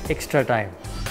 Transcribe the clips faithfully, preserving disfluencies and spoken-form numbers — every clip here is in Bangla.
extra time.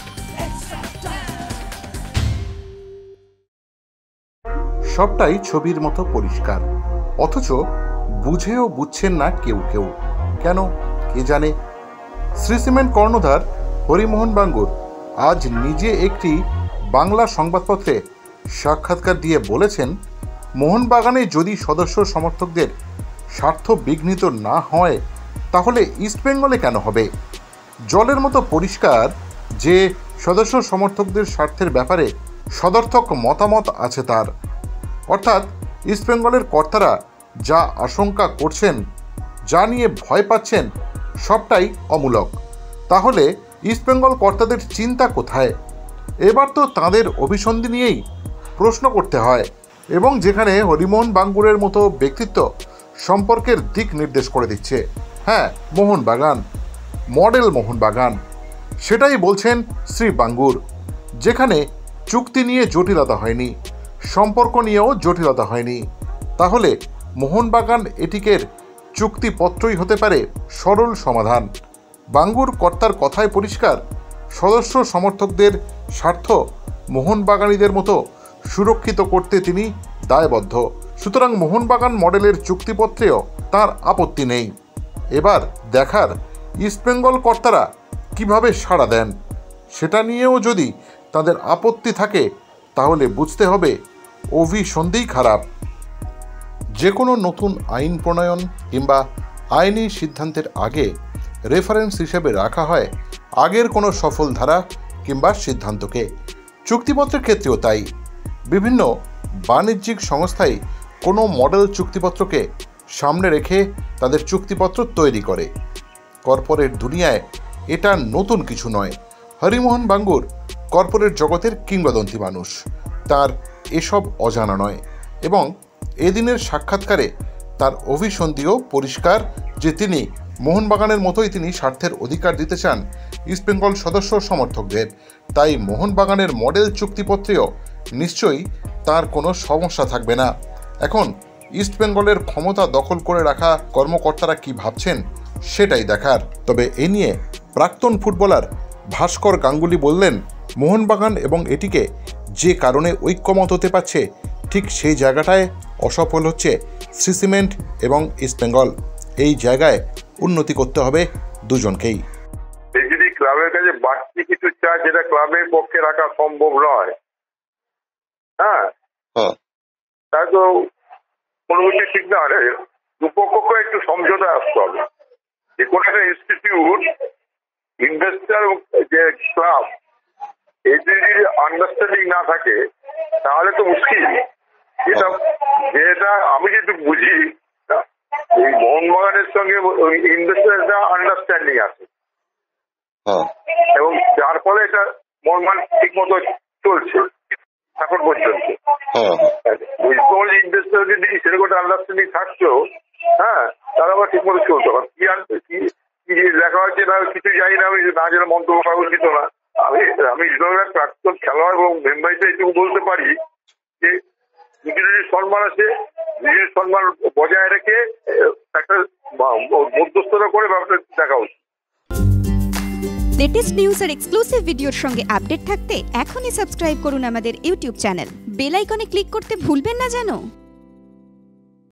সবটাই ছবির মতো পরিষ্কার, অথচ বুঝেও বুঝছেন না কেউ কেউ। কেন কে জানে? শ্রী সিমেন্ট কর্ণধার হরিমোহন বাঙ্গুর আজ নিজে একটি বাংলা সংবাদপত্রে সাক্ষাৎকার দিয়ে বলেছেন, মোহনবাগানে যদি সদস্য সমর্থকদের স্বার্থ বিঘ্নিত না হয় তাহলে ইস্টবেঙ্গলে কেন হবে? জলের মতো পরিষ্কার যে সদস্য সমর্থকদের স্বার্থের ব্যাপারে সদর্থক মতামত আছে তার। অর্থাৎ ইস্টবেঙ্গলের কর্তারা যা আশঙ্কা করছেন, যা নিয়ে ভয় পাচ্ছেন, সবটাই অমূলক। তাহলে ইস্টবেঙ্গল কর্তাদের চিন্তা কোথায়? এবার তো তাঁদের অভিসন্ধি নিয়েই প্রশ্ন করতে হয়, এবং যেখানে হরিমোহন বাঙ্গুরের মতো ব্যক্তিত্ব সম্পর্কের দিক নির্দেশ করে দিচ্ছে। হ্যাঁ, মোহনবাগান, মডেল মোহনবাগান, সেটাই বলছেন শ্রী বাঙ্গুর। যেখানে চুক্তি নিয়ে জটিলতা হয়নি, সম্পর্ক নিয়েও জটিলতা হয়নি, তাহলে মোহনবাগান এটিকের চুক্তিপত্রই হতে পারে সরল সমাধান। বাঙ্গুর কর্তার কথায় পরিষ্কার, সদস্য সমর্থকদের স্বার্থ মোহনবাগানীদের মতো সুরক্ষিত করতে তিনি দায়বদ্ধ। সুতরাং মোহনবাগান মডেলের চুক্তিপত্রেও তার আপত্তি নেই। এবার দেখার ইস্টবেঙ্গল কর্তারা কিভাবে সাড়া দেন। সেটা নিয়েও যদি তাদের আপত্তি থাকে তাহলে বুঝতে হবে অভিসন্ধিই খারাপ। যে কোনো নতুন আইন প্রণয়ন কিংবা আইনি সিদ্ধান্তের আগে রেফারেন্স হিসেবে রাখা হয় আগের কোনো সফল ধারা কিংবা সিদ্ধান্তকে। চুক্তিপত্রের ক্ষেত্রেও তাই। বিভিন্ন বাণিজ্যিক সংস্থাই কোনো মডেল চুক্তিপত্রকে সামনে রেখে তাদের চুক্তিপত্র তৈরি করে। কর্পোরেট দুনিয়ায় এটা নতুন কিছু নয়। হরিমোহন বাঙ্গুর কর্পোরেট জগতের কিংবদন্তি মানুষ, তার এসব অজানা নয়। এবং এদিনের সাক্ষাৎকারে তার অভিসন্ধিও পরিষ্কার যে তিনি মোহনবাগানের মতোই তিনি স্বার্থের অধিকার দিতে চান ইস্টবেঙ্গল সদস্য সমর্থকদের। তাই মোহনবাগানের মডেল চুক্তিপত্রেও নিশ্চয়ই তার কোনো সমস্যা থাকবে না। এখন ইস্টবেঙ্গলের ক্ষমতা দখল করে রাখা কর্মকর্তারা কি ভাবছেন সেটাই দেখার। তবে এ নিয়ে প্রাক্তন ফুটবলার ভাস্কর গাঙ্গুলি বললেন, মোহনবাগান এবং এটিকে যে কারণে ঐক্যমত হতে পারছে, ঠিক সেই জায়গাটায় অসফল হচ্ছে শ্রী সিমেন্ট এবং ইস্টবেঙ্গল। এই জায়গায় উন্নতি করতে হবে দুজনকেই। যদি ক্লাবের কাছে বাড়তি কিছু চায় যেটা ক্লাবের পক্ষে রাখা সম্ভব নয়, হ্যাঁ, তাই তো কোনো কিছু ঠিক না। দুপক্ষকে একটু সমঝোতা আসতে হবে। যে কোনো একটা ইনস্টিটিউট, ইনভেস্টার, যে ক্লাব, এই যদি আন্ডারস্ট্যান্ডিং না থাকে তাহলে তো মুশকিল। যেটা যেটা আমি যেটুকু বুঝি, এই মোহনবাগানের সঙ্গে ইনভেস্টাররা আন্ডারস্ট্যান্ডিং আছে, এবং যার ফলে এটা মোহনবাগান ঠিক মতো চলছে এখন পর্যন্ত। ইনভেস্টার যদি সেরকম আন্ডারস্ট্যান্ডিং থাকতো, হ্যাঁ, তারা আবার ঠিক মতো চলতো। কি আনতে কি দেখা হচ্ছে না কিছু জানি না, আমি না যেন মন্তব্য করা উচিত না। আমি আমি প্রাক্তন খেলোয়াড় এবং মেম্বারটা এটুকু বলতে পারি যে নিজের সম্মান আছে, নিজের সম্মান বজায় রেখে একটা মধ্যস্থতা করে ব্যাপারটা দেখা উচিত। লেটেস্ট নিউজ আর এক্সক্লুসিভ ভিডিওর সঙ্গে আপডেট থাকতে এখনই সাবস্ক্রাইব করুন আমাদের ইউটিউব চ্যানেল। বেল আইকনে ক্লিক করতে ভুলবেন না যেন।